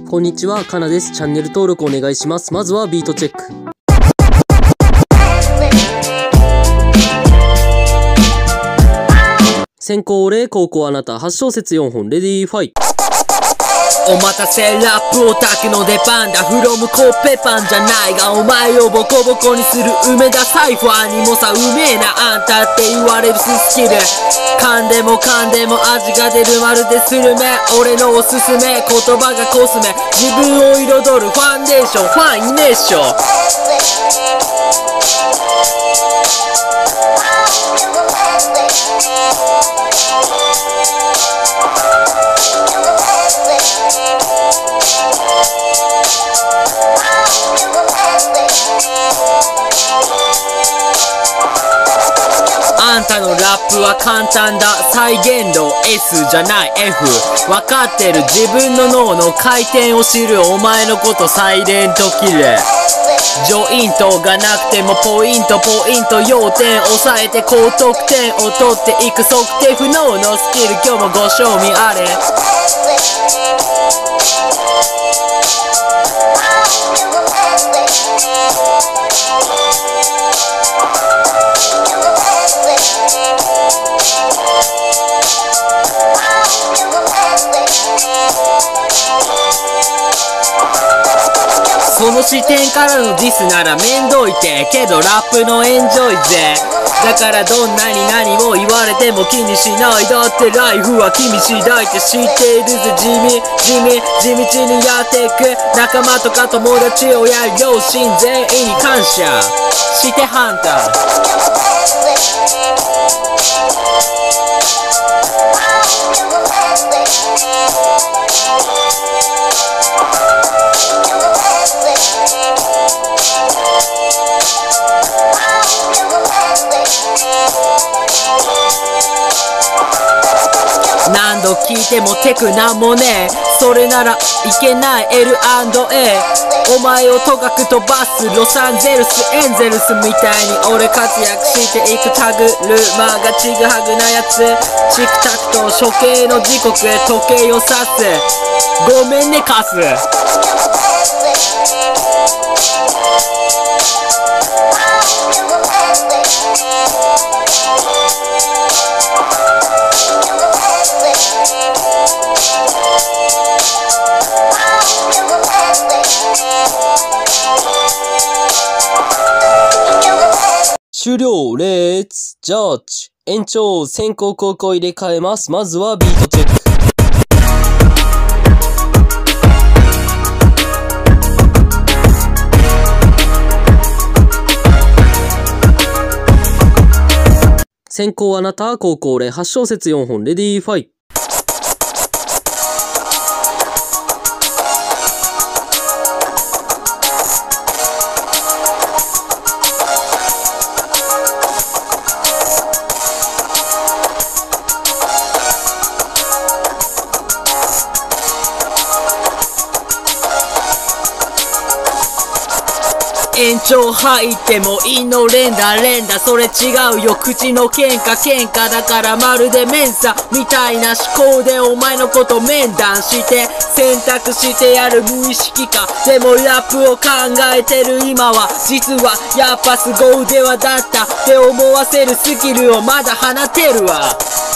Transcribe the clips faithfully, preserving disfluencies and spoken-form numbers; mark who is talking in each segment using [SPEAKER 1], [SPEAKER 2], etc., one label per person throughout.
[SPEAKER 1] こんにちは、かなです。チャンネル登録お願いします。まずはビートチェック。先行俺、後攻あなた、はち小節よんほん、レディーファイ。
[SPEAKER 2] お待たせラップオタクの出番だ。フロムコッペパンじゃないがお前をボコボコにする梅田サイファーにもさ、うめえなあんたって言われるスキル。噛んでも噛んでも味が出るまるでスルメ。俺のおすすめ言葉がコスメ。自分を彩るファンデーション、ファンいねえっしょ。あんたのラップは簡単だ。再現度 S じゃない F。 分かってる自分の脳の回転を知る。お前のことサイレントキル。ジョイントがなくてもポイントポイント要点押さえて高得点を取っていく。測定不能のスキル今日もご賞味あれ。その視点からのディスなら面倒いて、けどラップのエンジョイぜ。だからどんなに何を言われても気にしない。だってライフは君次第って知っているぜ。地味地味地道にやっていく。仲間とか友達親両親全員に感謝してハンター。何度聞いてもテクなんもねえ。それならいけない エルアンドエー。 お前をとかく飛ばすロサンゼルスエンゼルスみたいに俺活躍していく。タグルマがちぐはぐなやつ。チクタクと処刑の時刻へ時計を指す。ごめんねカス。
[SPEAKER 1] 終了。レッツジャッジ。延長先行後攻入れ替えます。まずはビートチェック。先行あなた、後攻俺、はち小節よんほん、レディーファイ。
[SPEAKER 2] 延長入ってもいいの連打連打。それ違うよ口の喧嘩喧嘩だからまるでメンサみたいな思考でお前のこと面談して選択してやる無意識化。でもラップを考えてる今は実はやっぱすご腕輪だったって思わせるスキルをまだ放てるわ。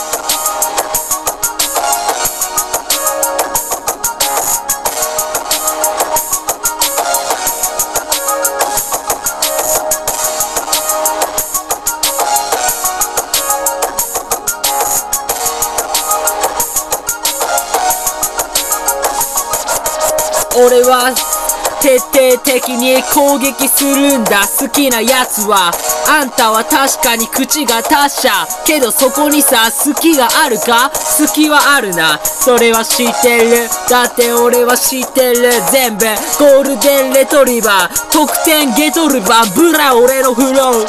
[SPEAKER 2] 俺は徹底的に攻撃するんだ。好きなやつはあんたは確かに口が達者けどそこにさ好きがあるか。好きはあるなそれは知ってる。だって俺は知ってる全部。ゴールデンレトリバー得点ゲトルバーブラ俺のフロー。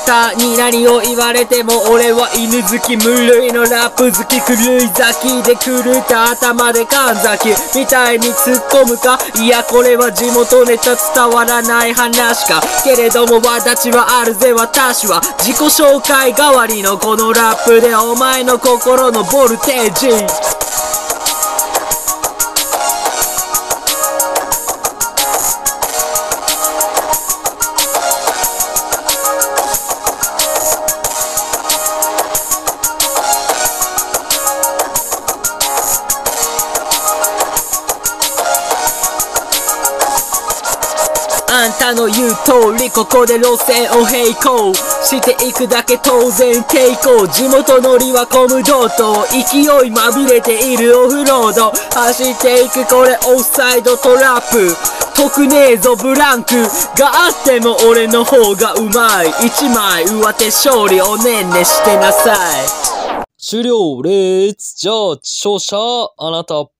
[SPEAKER 2] たに何を言われても俺は犬好き、無類のラップ好き、狂い咲きで狂った頭で神崎みたいに突っ込むか。いやこれは地元ネタ伝わらない話か。けれども私はあるぜ、私は自己紹介代わりのこのラップでお前の心のボルテージあんたの言う通りここで路線を並行していくだけ当然抵抗。地元乗りはコムドート勢いまみれているオフロード走っていくこれオフサイドトラップ得ねえぞブランクがあっても俺の方がうまい一枚上手勝利おねんねしてなさい。
[SPEAKER 1] 終了。レッツジャッジ。勝者あなた。